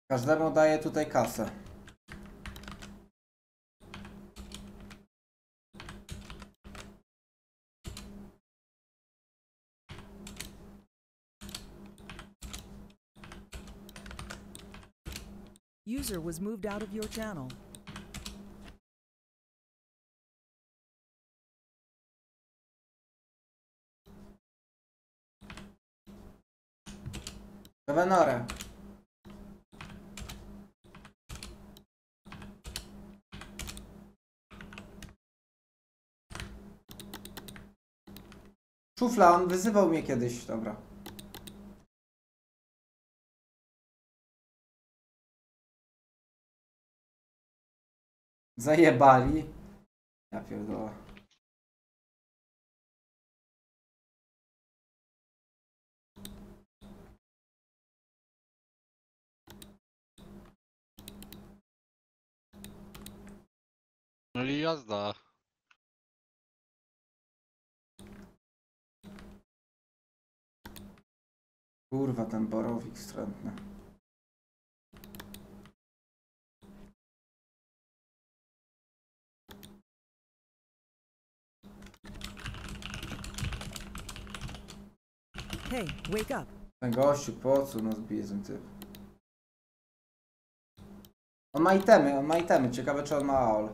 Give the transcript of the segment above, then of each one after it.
Każdemu daję tutaj kasę. User was moved out of your channel. Wenorę. Szufla, on wyzywał mnie kiedyś, dobra. Zajebali. Ja pierdolę. No i jazda. Kurwa, ten borowik wstrętny. Hey, wake up. Ten gościu, po co nas bije ten typ? On ma itemy. Ciekawe, czy on ma AOL.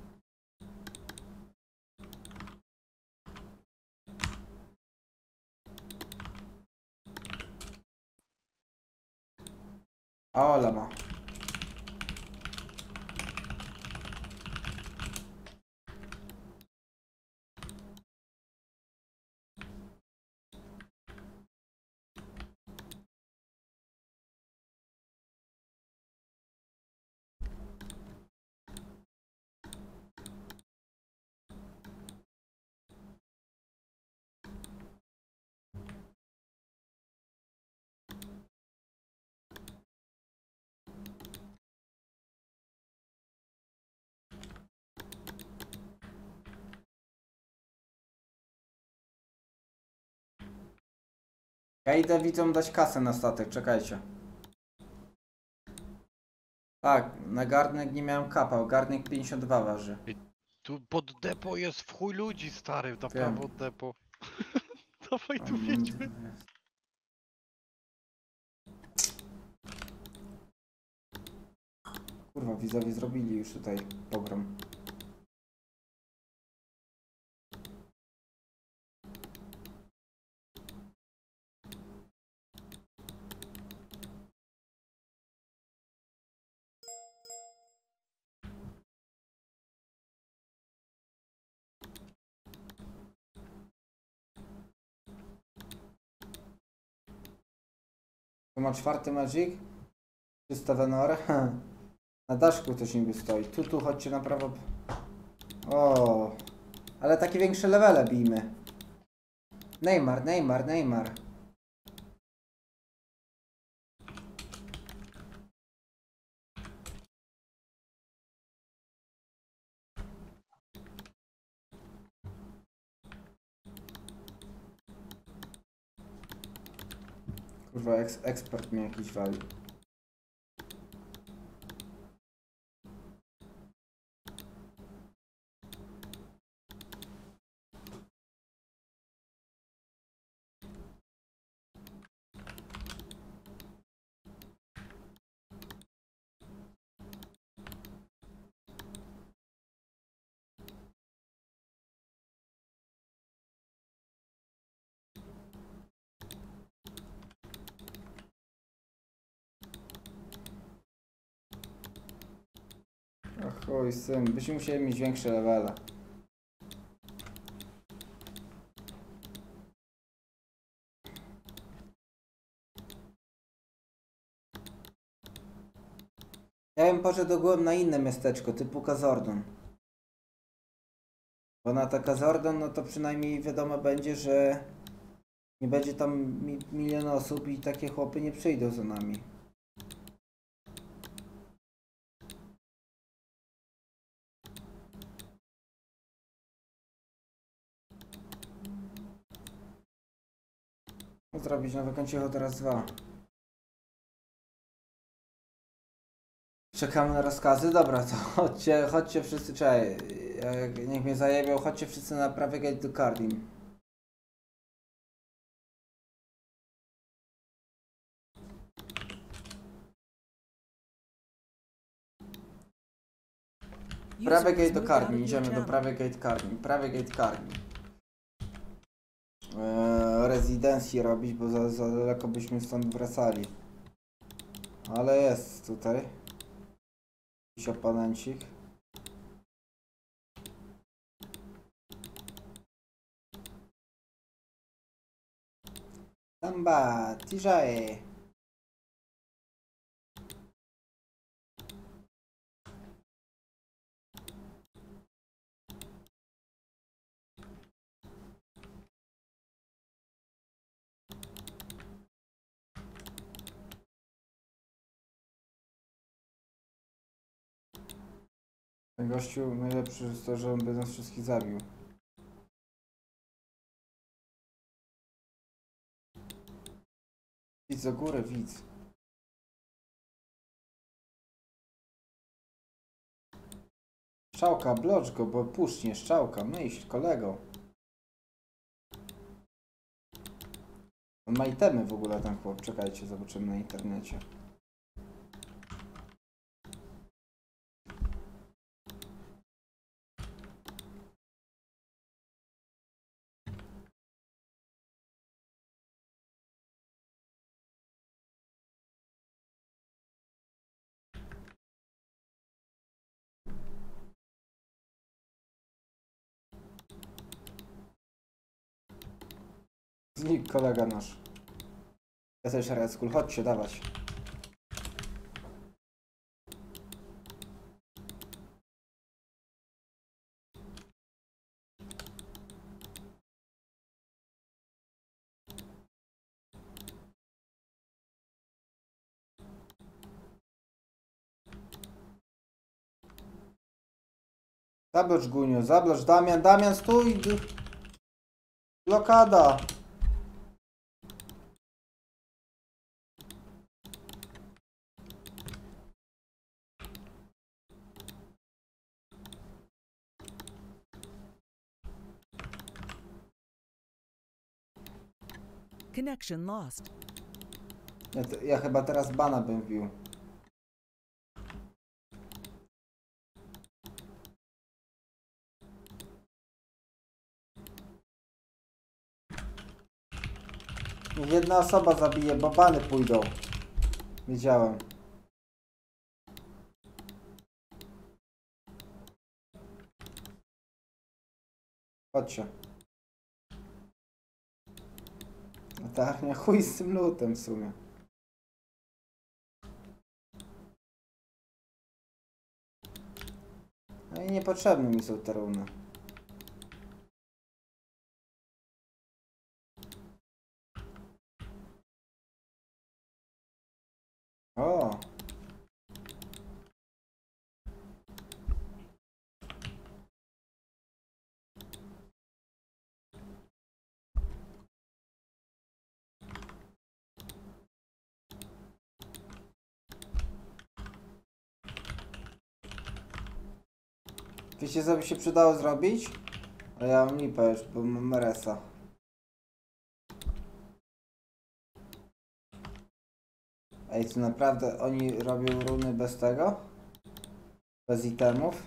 AOLa ma. Ja idę widzom dać kasę na statek, czekajcie. Tak, na garnek nie miałem kapał, garnek 52 waży. Tu pod depo jest w chuj ludzi, stary, na Wiem. prawo od depo. Dawaj tu wiedźmy. Kurwa, widzowie zrobili już tutaj pogrom. Tu ma 4 Magic. 300 Venor. Na daszku też niby stoi. Tu chodźcie na prawo. O, ale takie większe levele bijmy. Neymar. Kurwa, ekspert mnie jakiś wali. Ach chuj syn, byśmy musieli mieć większe levele. Ja bym poszedł na inne miasteczko, typu Kazordon. Bo na ta Kazordon, no to przynajmniej wiadomo będzie, że nie będzie tam milion osób i takie chłopy nie przyjdą za nami. Zrobić nowe kończycho teraz 2. Czekamy na rozkazy? Dobra, to chodźcie wszyscy, czekaj. Niech mnie zajebią, chodźcie wszyscy na prawy gate do Cardim. Prawy User gate was do moved out Cardim, of your idziemy do channel. prawy gate Cardim. Prawy gate Cardim. Rezydencji robić, bo za daleko byśmy stąd wracali. Ale jest tutaj. Jakiś oponencik. Samba, Tijae. Ten gościu najlepszy jest to, że on by nas wszystkich zabił. Widz do góry, widz. Szczałka, blocz go, bo puszcznie, szczałka, myśl, kolego. On ma itemy w ogóle, ten chłop. Czekajcie, zobaczymy na internecie. Znik kolega nasz. Ja też Red Skull, chodźcie, dawać. Zablocz Gunio, zablocz Damian, Damian stój! Blokada! Connection lost. Ja chyba teraz bana bym wbił. Niech jedna osoba zabije, bo bany pójdą. Wiedziałem. Chodźcie. Latarnia, chuj z tym lutem w sumie. No i niepotrzebne mi są te runy. O! Wiecie co by się przydało zrobić? Ale ja mam lipę już, bo mam Meresa. Ej, to naprawdę oni robią runy bez tego? Bez itemów?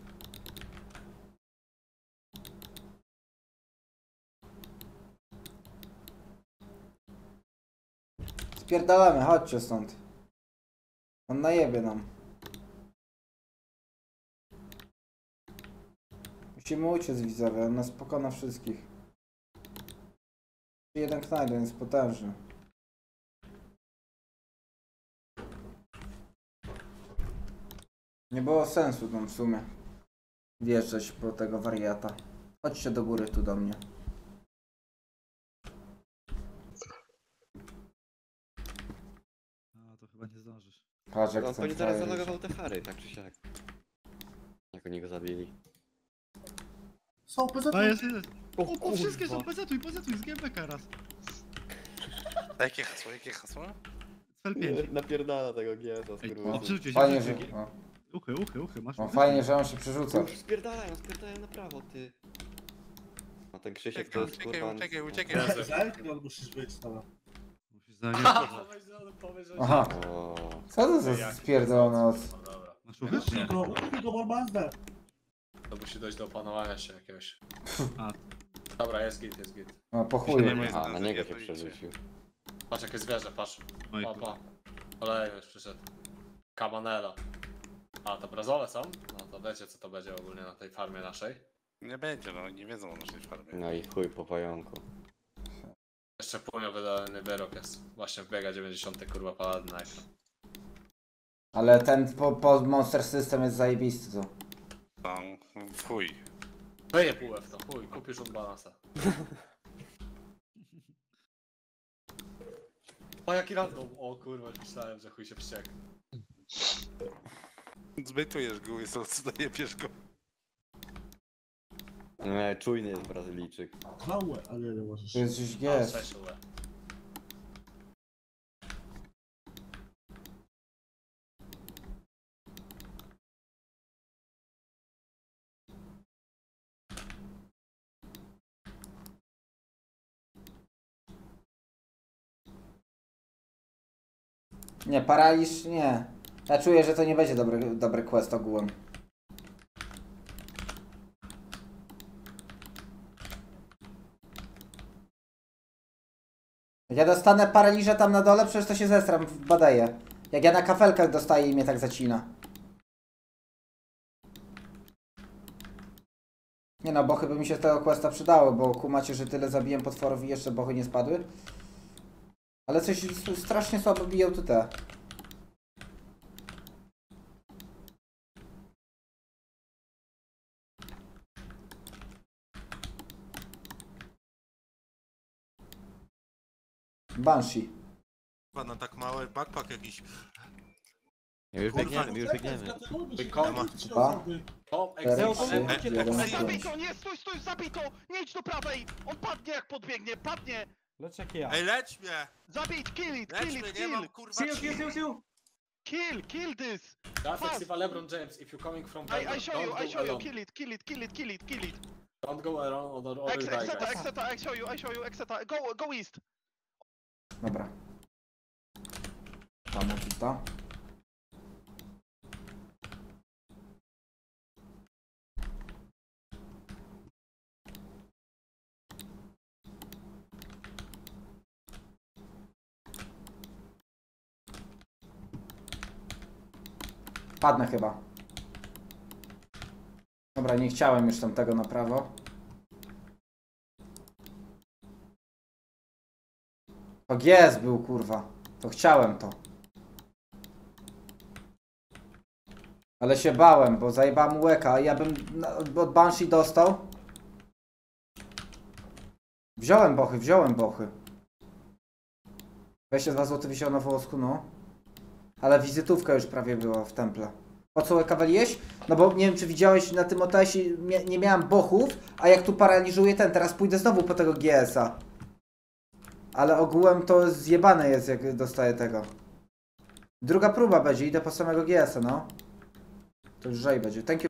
Spierdalamy, chodźcie stąd. On najebie nam. Musimy uciec, widzowie, on nas pokona wszystkich. Jeden knajden jest potężny. Nie było sensu tam w sumie wjeżdżać po tego wariata. Chodźcie do góry tu do mnie. A, to chyba nie zdążysz. Patrz jak No, ten oni zaraz frajer zalogował te fary, tak czy siak. Jak oni go zabili. Są poza A jest, jest. O, O, wszystkie są, kurwa. pozetuj, z GMBK raz. A jakie hasło, jakie hasło? Cel 5. Napierdala tego gieta, Ej, skurwa. przerzućcie się, Fajnie, że... przerzućcie się. O, Uchy, masz. no, fajnie, że on się przerzuca. Już spierdalają na prawo, ty. A ten Krzysiek to jest kurwa... Uciekaj. Zelknął musisz być, dobra. Musisz Aha. O, Co to za spierdolona noc? Dobra. Masz uchy? Nie. Tylko Borbazdę. To musi dojść do opanowania się jakiegoś. A. Dobra, jest git. No, po chuju. a na niego się przerzucił. Patrz jakie zwierzę, patrz. Oj, Pa. Kolejny już przyszedł. Cabanela. A, to brazole są? No to wiecie co to będzie ogólnie na tej farmie naszej. Nie będzie, no nie wiedzą o naszej farmie. No i chuj po pająku. Jeszcze płynio wydany wyrok jest. Właśnie wbiega 90 kurwa paladyn na ekran. Ale ten po Monster System jest zajebisty, to. Tam, fuj. Wyje półę w to, chuj, kupisz od balansa. O jaki random, o kurwa, myślałem, że chuj się wściekł. Zbytujesz go, jest zajebiesz go. Nie, czujny jest Brazylijczyk. Małe, ale nie możesz. Tu jest gdzieś A, jest. 6 UE. Nie, paraliż nie. Ja czuję, że to nie będzie dobry quest ogółem. Jak ja dostanę paraliża tam na dole, przecież to się zestram w badeję. Jak ja na kafelkach dostaję i mnie tak zacina. Nie no, bochy by mi się z tego questa przydały, bo kumacie, że tyle zabiłem potworów i jeszcze bochy nie spadły. Ale coś strasznie słabo biją tu te. Banshee. Na tak mały backpack jakiś. Już Kurwa, biegniemy. Dwa, O, cztery, egzeo, trzy, jeden, Ej, pięć. zabito, nie, stój, zabito! Nie idź do prawej! On padnie jak podbiegnie, padnie! Ej, leć mnie! Zabit, kill it, Leć mnie, nie mam kurwa kill this! That's Extiva LeBron James, if you're coming from I Belgium, show you, don't I go show you, alone. kill it. Don't go around on the other guy, guys. Exeta, I show you, Exeta, go east! Dobra. Tam to. Padnę chyba. Dobra, nie chciałem już tam tego na prawo. To GS był, kurwa. To chciałem to. Ale się bałem, bo zajebałem łeka. Ja bym od Banshee dostał. Wziąłem bochy. 22 zł wisiał na włosku, no. Ale wizytówka już prawie była w temple. Po co łeka waliłeś? No bo nie wiem, czy widziałeś na tym OTS-ie, nie miałem bochów, a jak tu paraliżuję teraz pójdę znowu po tego GS-a. Ale ogółem to zjebane jest, jak dostaję tego. Druga próba będzie, idę po samego GS-a, no. To już żej będzie. Thank you.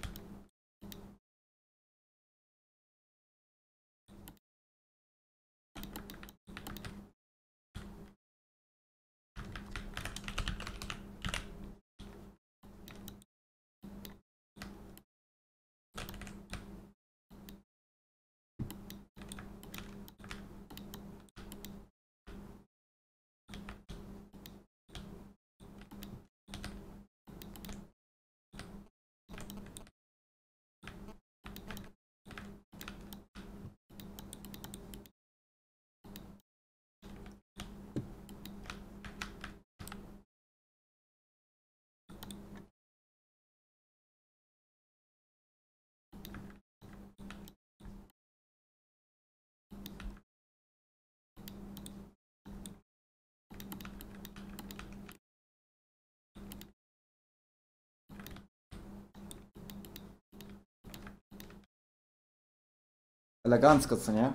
Elegancko, co nie?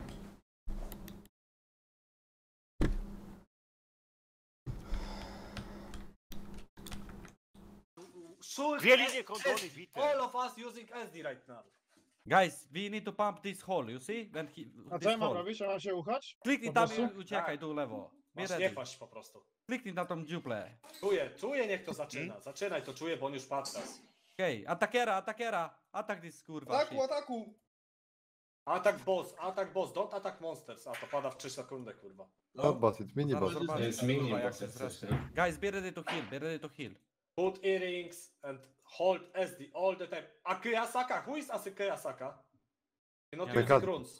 Shoot Dwie linie kontroli bite. all of us using SD right now. Guys, we need to pump this hole, you see? When he, A this co ja mam hole. robić? Ja mam się uchać? Kliknij Po tam i prostu? uciekaj tu lewo. Be Masz nie ready. paść po prostu. Kliknij na tą dziuplę. Czuję, niech to zaczyna. Zaczynaj, to czuję, bo on już padł teraz. Okej, atakera. Atak this kurwa. Ataku, ataku! Atak boss, don't attack monsters. A to pada w 3 sekundy, kurwa. Not boss, it's mini Zaraz boss. zobaczysz, Jest mini kurwa, jak boss się jest zresztą. jeszcze. Guys, be ready to heal. Put earrings and hold SD all the time. Akira Saka, who is Akira Saka? You're not Yeah. using runes.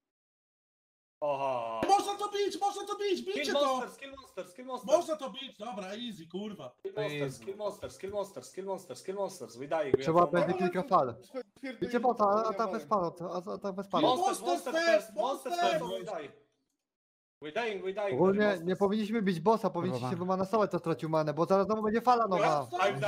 Oha. Można to bić, Kill bijcie monsters, kill monsters, kill monsters. Można to bić, dobra, easy, kurwa. Kill monsters, we dying. Trzeba będzie kilka fal. Wiecie bota, atak bez fal, atak bez fal. Monsters first, we die. We dying. Ogólnie nie powinniśmy bić bossa, powinniście się wymanasować, co stracił manę, bo zaraz znowu będzie fala nowa.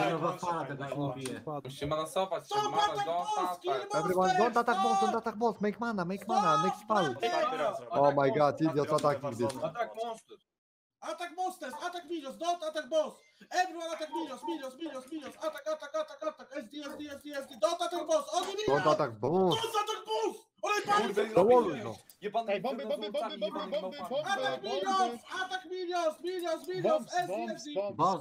Musimy manasować, Everyone, don't attack boss, make mana, next fall. Oh my god, idiots attacking this. Attack monsters, attack minions, don't attack boss. Everyone attack minions. Attack, SD, don't attack boss, only minions. Don't attack boss. Don't attack boss. Olej panie, Dołoluj no. Ej, bomby. Attack minions, SD. Boss.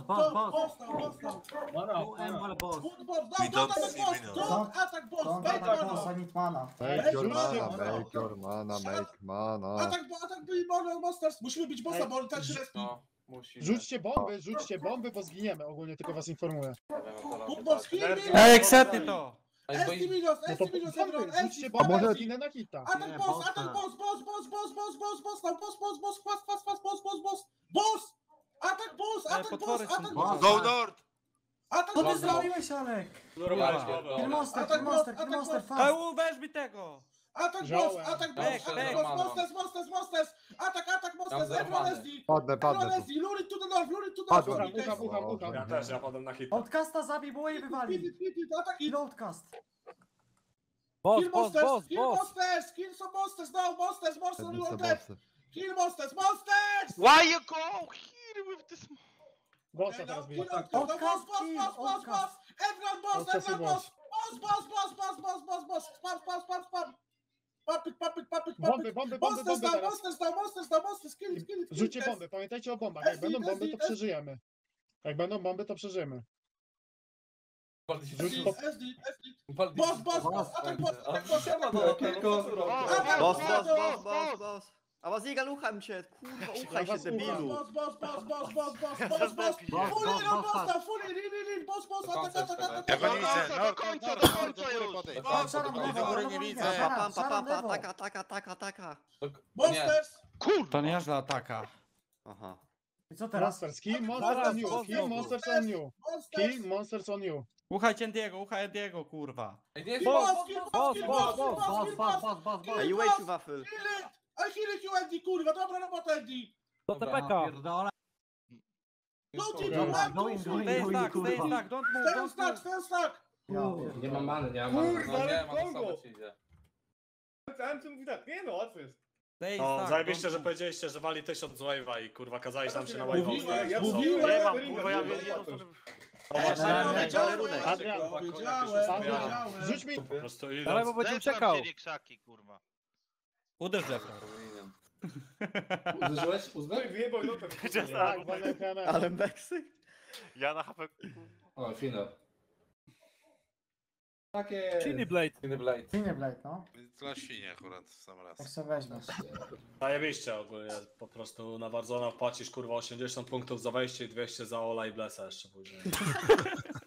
We don't see minions. Don't attack boss, make mana. Make your mana. Attack monsters, musimy bić bossa, bo on tak się respi. Rzućcie bomby, bo zginiemy, ogólnie tylko was informuję. Ej, akceptnie to! SD minions, everyone, SD. A może... Attack boss, attack boss. Go Nord! Attack boss, Alek? Monster, Weź mi tego! Attack boss, monsters, attack monsters, everyone SD. Padnę. Lury to the north. Padnę. Ja też, ja padam na hit. Outcasta zabij, bo jej wywali! Attack it. Outcast! Kill some monsters now, monsters, you are dead. Kill monsters. Why you go here with this? Boss. Everyone boss. Spam. Pap it. Monsters, kill it. Rzućcie bomby, pamiętajcie o bombach. Jak będą bomby, to przeżyjemy. SD. Boss, attack boss. Boss. A was egal, ucham cię, kurwa, uchaj się, debilu. Boss. Fully, boss, attack. Ja go nie widzę, Do końca już. do góry nie widzę. Ataka. Monsters. Kurwa. To nie źle ataka. Aha. I co teraz? Kill monsters on you. Uchaj Endiego, kurwa. Boss. Ej, you wait, you waffle. I heal you, Andy, kurwa, dobra robota, Andy. To TPK. Stay stuck, don't move. Stay stuck. Nie mam many, nie mam many. Stay No, stuck, zajebiście, don't że move. powiedzieliście, że wali 1000 z wave'a i kurwa kazaliście nam się na wave'a Mówiłem, ustawić. mówiłem. Nie mam, kurwa, ja wiem. Rzuć mi. Po prostu Ale idąc. bo będzie uciekał. Krzaki, kurwa. Uderz Jeffra. Uderzyłeś? Uzbek? Ale Meksyk? Ja na HP... O, finał. Takie... Chiny Blade. To na świnie akurat, sam raz. Zajebiście ogólnie, po prostu na Warzona płacisz kurwa 80 punktów za wejście i 200 za Ola i Blessa jeszcze później.